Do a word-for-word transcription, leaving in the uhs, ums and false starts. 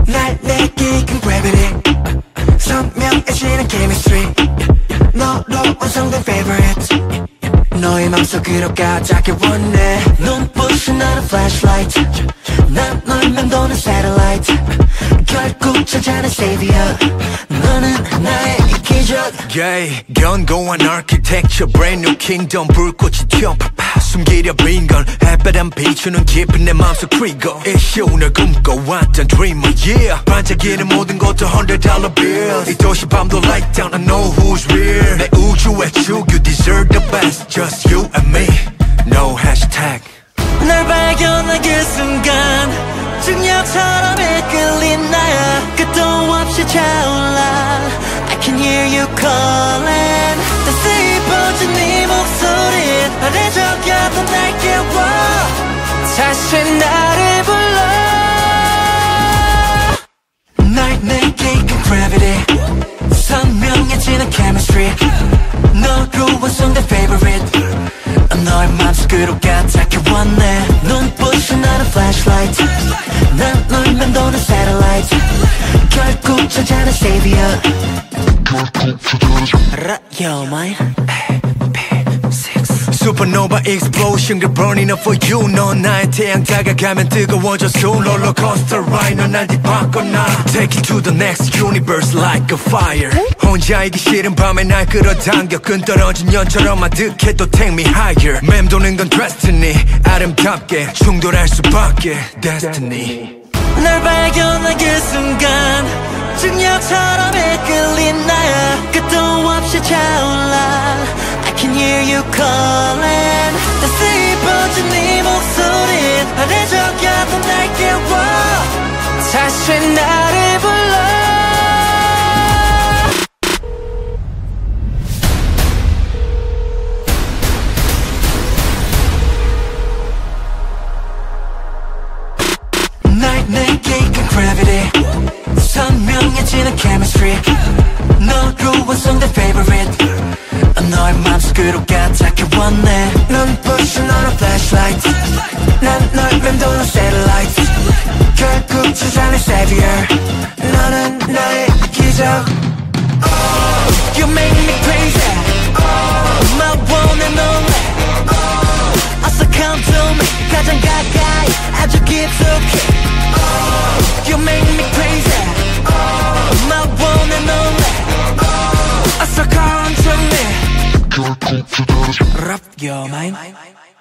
날 내게 이끈 gravity 선명해지는 chemistry 너로 완성된 favorite 너의 맘속으로 가닿게 원해 눈부신 나는 flashlight 난 널 맴도는 satellite 결국 찾아낸 savior 너는 나의 기적 yeah, 견고한 architecture brand new kingdom 불꽃이 튀어 숨기려 빈 건 햇볕은 비추는 깊은 내 맘속 trigger 일시온을 꿈꿔왔던 dreamer yeah 반짝이는 모든 것도 hundred dollar bills 이 도시 밤도 light down I know who's real 내 우주의 축 you deserve the best just you and me no hashtag 널 발견한 그 순간 중력처럼 이끌린 나야 끝도 없이 차올라 I can hear you calling 따스히 번진 네 목소리 나를 적였던 날 깨워 다시 나를 불러 날 내게 이끈 gravity 선명해지는 chemistry 너로 완성된 favorite 너의 맘속으로 가닿게 원해 눈부신 나는 flashlight 난 널 맴도는 satellite 결국 찾아낸 savior You're mine A B six Supernova explosion 그 burning up for you 넌 나의 태양 다가가면 뜨거워져 soul rollercoaster ride 넌 날 뒤바꿔놔 Take it to the next universe like a fire 혼자이기 싫은 밤에 날 끌어당겨 끈 떨어진 연처럼 아득해도 take me higher 맴도는 건 destiny 아름답게 충돌할 수밖에 destiny 널 발견한 그 순간 중력처럼 이끌린 나야 끝도 없이 차올라 I can hear you calling 따스히 번진 네 목소리 나를 적였던 날 깨워 다시 나를 불러 날 내게 이끈 gravity 선명해지는 chemistry 너로 완성된 favorite 너의 맘속으로 가닿게 원해 눈부신 너는 flashlight 난 널 맴도는 satellite 결국 찾아낸 savior 너는 나의 기적 oh, You make me crazy oh, my one and only oh, 어서 come to me 가장 가까이 아주 깊숙이 oh, You make me crazy oh, my one and only oh, 어서 come to me Rap your mind